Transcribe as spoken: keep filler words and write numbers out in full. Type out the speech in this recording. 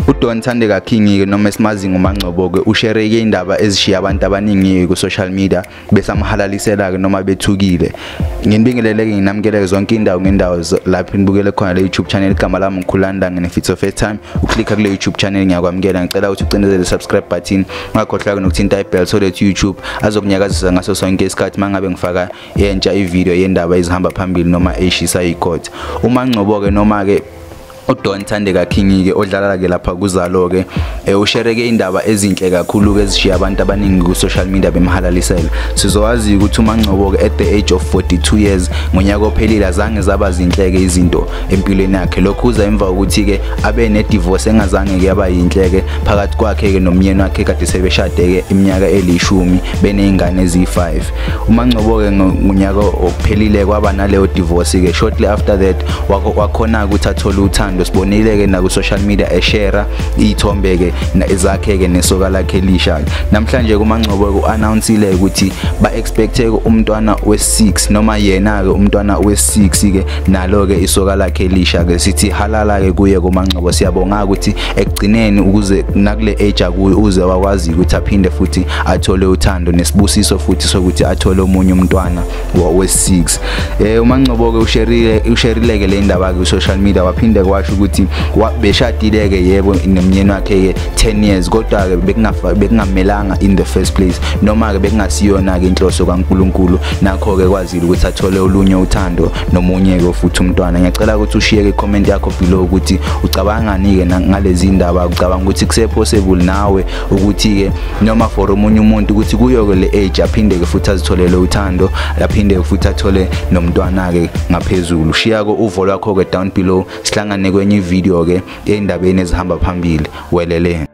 uDon Thandeka King noma esimazi ngoMaNgcobo ke ushareke indaba ezishiya abantu abaningi ku social media bese amhalalisela ke noma bethukile. Nginibingelele ke nginamkeleke zonke indawo ngendawo lapho nibukele khona le YouTube channel igama lami ngikhulanda ngene if it's first time uklikha kule YouTube channel ngiyakwamukela ngicela ukuthi ucinezele subscribe button ungakhohlwa nokuthinta ibell so that YouTube azokunyakazisa ngaso sonke isikhathi mangabe ngifaka yentsha ivideo yendaba ezihamba phambili noma eshisa icourt. uMaNgcobo ke noma ke uDon Thandeka King ke odlala ke lapha kuZalo ke ushareke indaba ezinhle kakhulu ke ezishiya abantu abaningi ku social media bemhalalisela. Sizowazi ukuthi uMaNgcobo ke at the age of forty-two years ngonyaka ophelile azange zaba zinhle ke izinto empilweni yakhe. Lokhu uza emva ukuthi ke abe ne divorce engazange ke yaba yinhle ke phakathi kwakhe ke nomyeni wakhe kade sebeshade ke iminyaka elishumi benezingane ezi-five. uMaNgcobo ke ngonyaka ophelile kwaba naleyo divorce ke shortly after that wakhona ukuthi athola uthando. Sibonile ke na ku social media eshare ithombe ke ezakhe ke nesoka lakhe lisha. Namhlanje kuMaNgcobo ku announceile ukuthi ba expecte umntwana we-six noma yena ke umntwana we-six ke nalo ke isoka lakhe lisha ke sithi halala ke kuye kuMaNgcobo. Siyabonga ukuthi ekugcineni ukuze nakule age akuye uze wakwazi ukuthi aphinde futhi athole uthando nesibusiso futhi sokuthi athole omunye umntwana we-six. eh uMaNgcobo ke usharile usharile ke le ndaba ku social media waphinde washo ukuthi beshadile ke yebo nomyeni wakhe ke ten years kodwa ke bekungamelanga in the first place noma ke bekungasiyona ke inhloso kaNkuluNkulu nakho ke kwazile ukuthi athole olunye uthando nomunye ke futhi umntwana. Ngiyacela ukuthi ushiye ke comment yakho below ukuthi ucabangani ke ngalezi indaba, ucabanga ukuthi kuse possible nawe ukuthi ke noma for omunye umuntu ukuthi kuyo ke le age aphinde ke futhi azitholele uthando aphinde ke futhi athole nomntwana ke ngaphezulu. Shiya ko uvo lwakho ke down below sihlangane kwenye video ke endabeni ezihamba phambili welele.